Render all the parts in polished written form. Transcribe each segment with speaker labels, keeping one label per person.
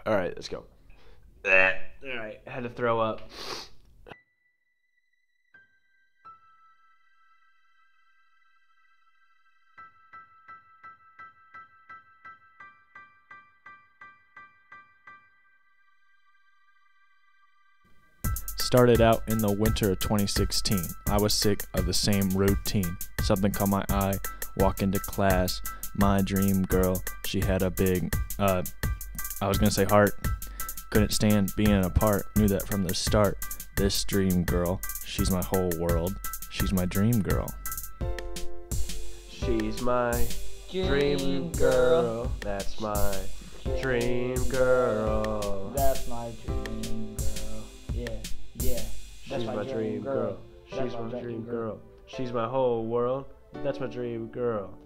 Speaker 1: All right, let's go. All right, had to throw up.
Speaker 2: Started out in the winter of 2016. I was sick of the same routine. Something caught my eye, walk into class. My dream girl, she had a big, I was gonna say heart. Couldn't stand being apart, knew that from the start. This dream girl, she's my whole world. She's my dream girl.
Speaker 1: She's my dream girl. That's my dream girl.
Speaker 3: That's my dream girl. Yeah, yeah.
Speaker 1: She's my dream girl. She's my dream girl. She's my whole world. That's my dream girl.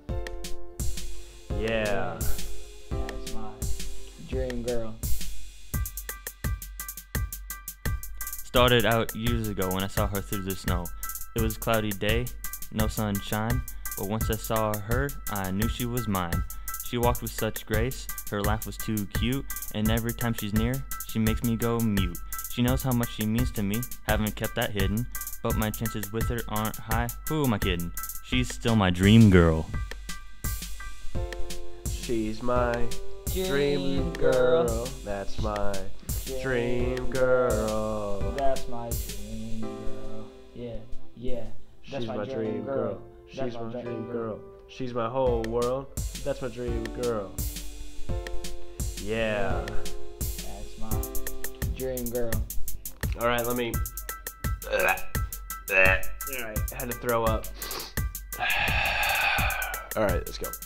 Speaker 1: Yeah.
Speaker 3: That's my dream girl.
Speaker 4: Started out years ago when I saw her through the snow. It was a cloudy day, no sunshine, but once I saw her, I knew she was mine. She walked with such grace, her laugh was too cute, and every time she's near, she makes me go mute. She knows how much she means to me, haven't kept that hidden, but my chances with her aren't high. Who am I kidding? She's still my dream girl.
Speaker 1: She's my dream girl. That's my dream girl.
Speaker 3: That's my dream girl. Yeah, yeah. That's
Speaker 1: She's my dream girl. She's my dream girl. She's my whole world. That's my dream girl. Yeah.
Speaker 3: That's my dream girl.
Speaker 1: All right, let me. All right, had to throw up. All right, let's go.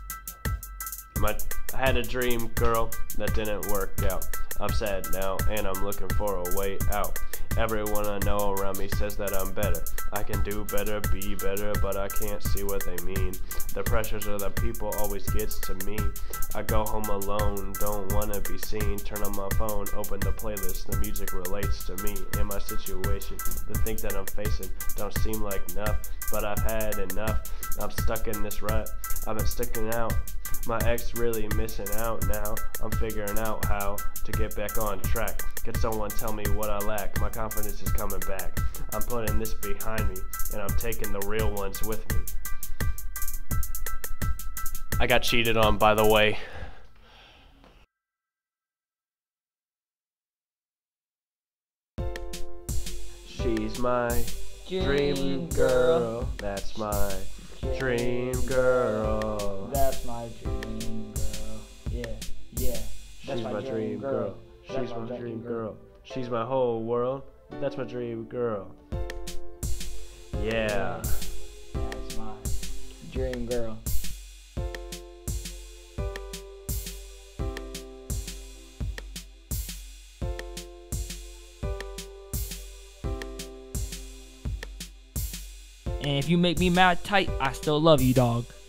Speaker 1: I had a dream girl that didn't work out. I'm sad now and I'm looking for a way out. Everyone I know around me says that I'm better. I can do better, be better, but I can't see what they mean. The pressures of the people always gets to me. I go home alone, don't wanna be seen. Turn on my phone, open the playlist. The music relates to me and my situation. The things that I'm facing don't seem like enough, but I've had enough. I'm stuck in this rut, I've been sticking out. My ex really missing out now. I'm figuring out how to get back on track. Can someone tell me what I lack? My confidence is coming back. I'm putting this behind me, and I'm taking the real ones with me. I got cheated on, by the way. She's my dream girl. That's my dream girl.
Speaker 3: That's my dream girl. Yeah, yeah. That's
Speaker 1: She's my dream girl. She's my dream girl. She's my whole world. That's my dream girl. Yeah.
Speaker 3: That's my dream girl.
Speaker 5: And if you make me mad tight, I still love you, dog.